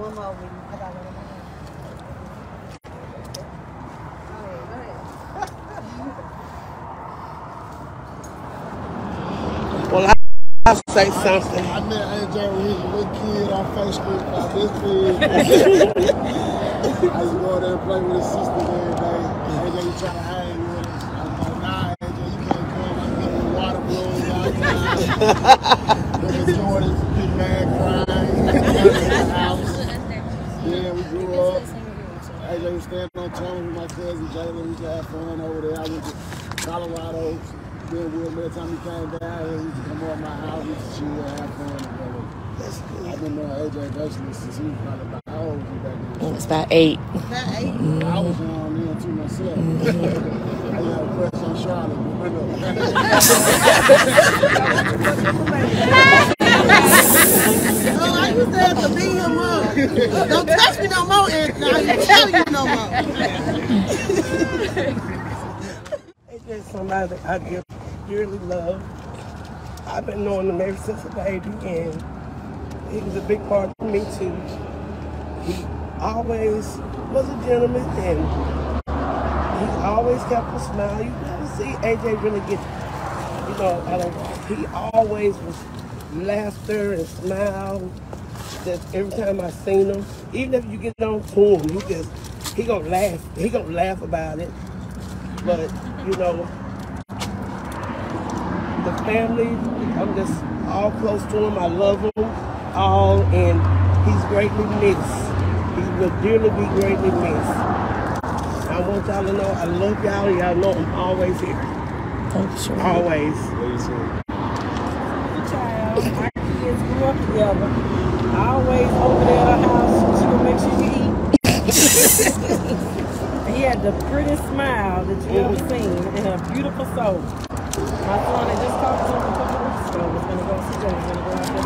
one more with you. I got one more. Well, I'll say something. I met AJ when he was a little kid on Facebook about this big. I used to go there and play with his sister every day. AJ was trying to hang with us. I was like, nah, AJ, you can't come. I'm getting water balloons outside. Then the Jordans get mad crying. In the house. Yeah, we grew up. AJ was standing on tunnels with my cousin Jalen. We used to have fun over there. I went to Colorado. Then Will, every time he came down here, he used to come over my house, we used to chill, have fun together. That's good. I've been knowing AJ basically since he was probably about, how old was he back then? It's about 8. About 8? I was young then too myself. I had a crush on Charlotte, but Oh, I used to have to beat him up. Don't touch me no more, and I ain't telling you no more. AJ's somebody I just dearly love. I've been knowing him ever since a baby, and he was a big part of me too. He always was a gentleman, and he always kept a smile. You never see AJ really get, I don't know. He always was laughter and smile. Just every time I seen him, even if you get on to him, he gonna laugh. He gonna laugh about it. But the family, I'm just all close to him. I love him all, and he's greatly missed. He will dearly be greatly missed. I want y'all to know I love y'all. Y'all know I'm always here. Thank you. Always. Child, our kids grew up together. Always over there at our house. She would make sure you eat. He had the prettiest smile that you ever seen, and a beautiful soul. My son had just talked to him a couple of weeks ago. Was going to go see him. Was going to go out there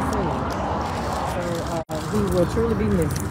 to see him. So he will truly be missed.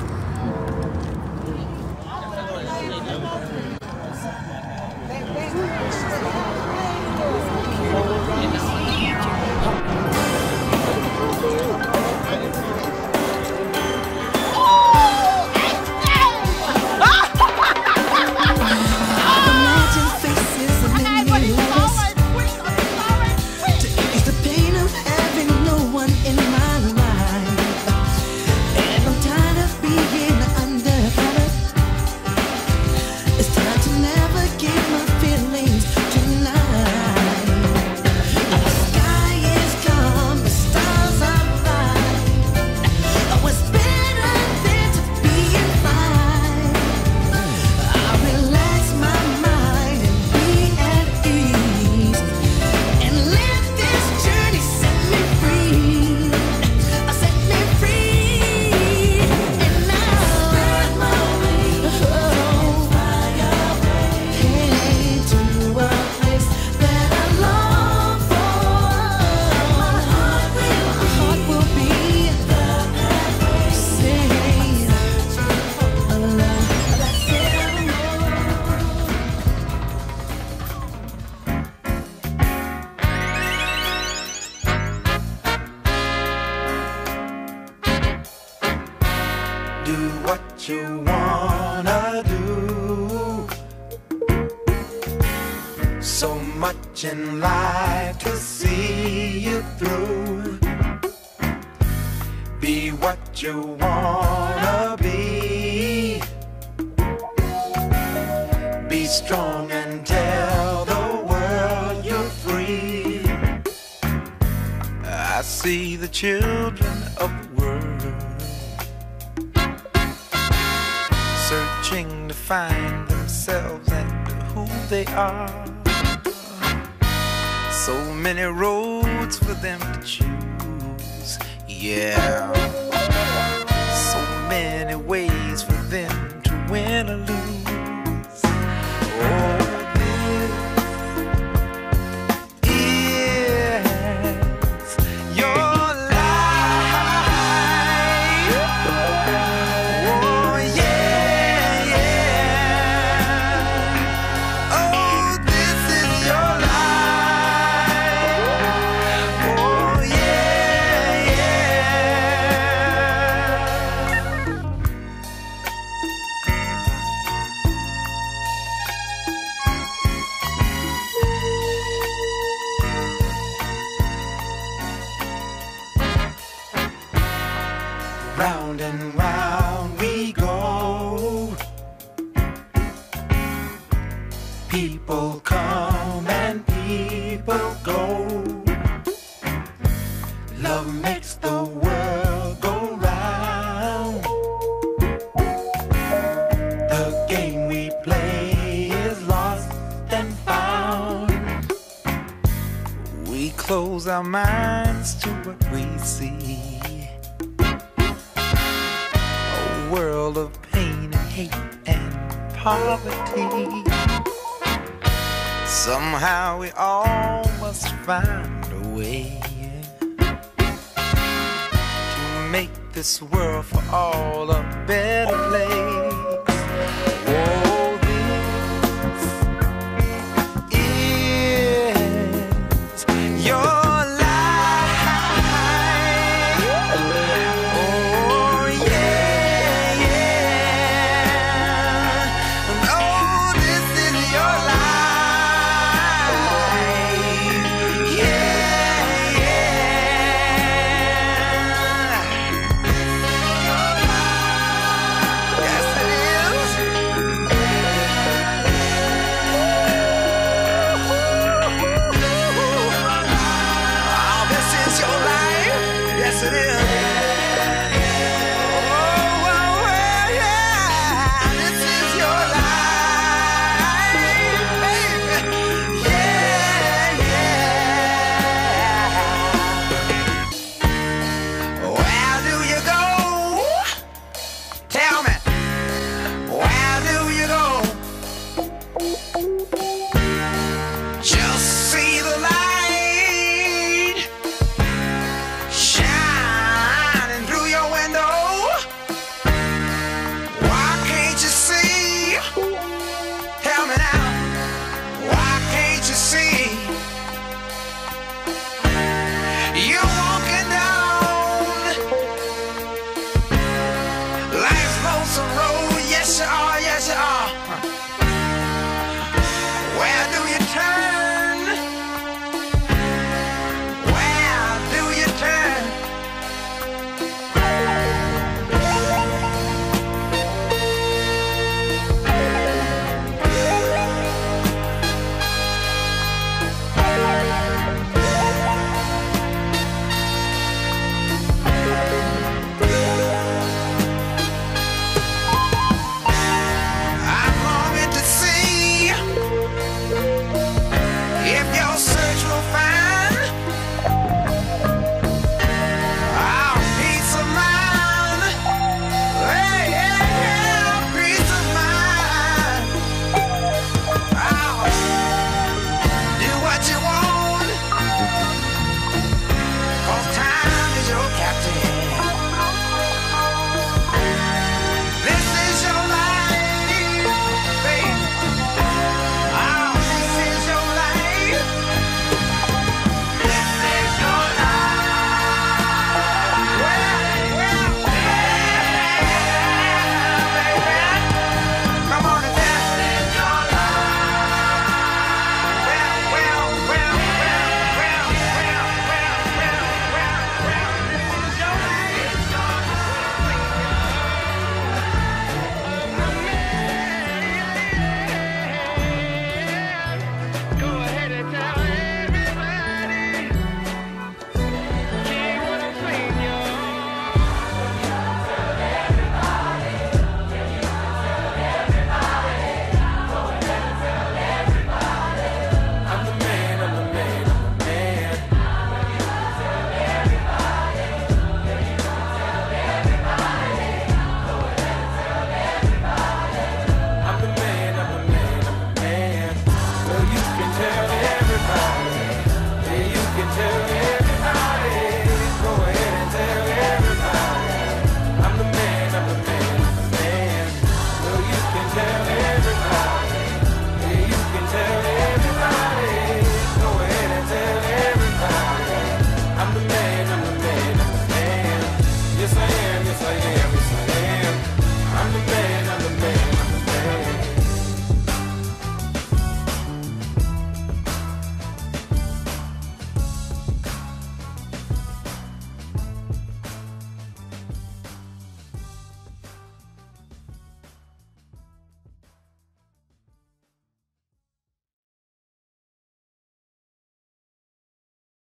In life to see you through. Be what you wanna be. Be strong and tell the world you're free. I see the children of the world searching to find themselves and who they are. So many roads for them to choose, yeah. So many ways for them to win or lose. Oh, this is your life. Oh, yeah, yeah. Oh, this is your life. People come and people go. Love makes the world go round. The game we play is lost and found. We close our minds to what we see. A world of pain and hate and poverty. Somehow we all must find a way to make this world for all a better place. Whoa.